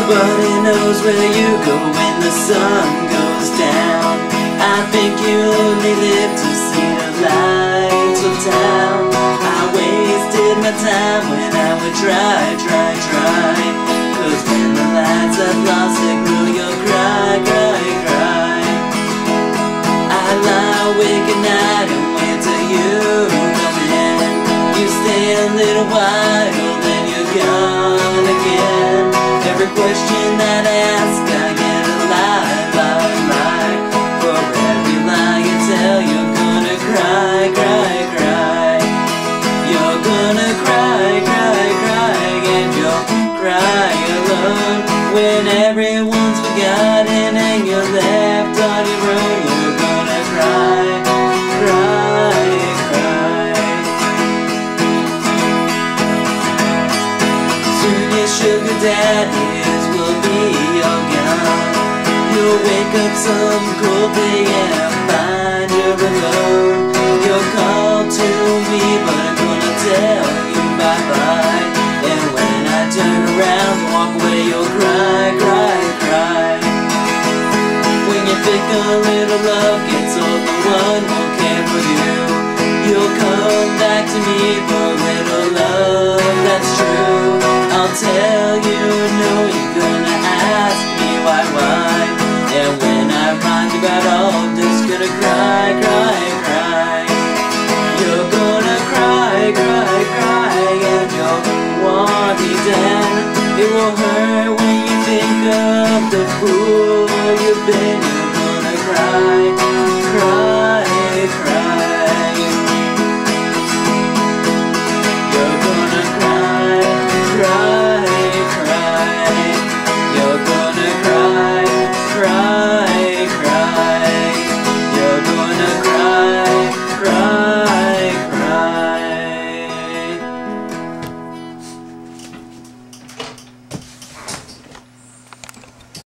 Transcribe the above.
Nobody knows where you go when the sun goes down. I think you only live to see the lights of town. I wasted my time when I would try. Cause when the lights have lost signal, you'll cry. I lie awake at night and wait till you come in. You stay a little while, then you're gone again. Every question that I ask, I get a lie. For every lie you tell, you're gonna cry. You're gonna cry, and you'll cry alone. When everyone's forgotten and you're left on your own, you're gonna cry. Soon your sugar daddies will be all gone. You'll wake up some cold day and find you're alone. You'll call to me, but I'm gonna tell you bye. And when I turn around to walk away, you'll cry. When you think a little love gets old, no one will care for you. You'll come back to me, but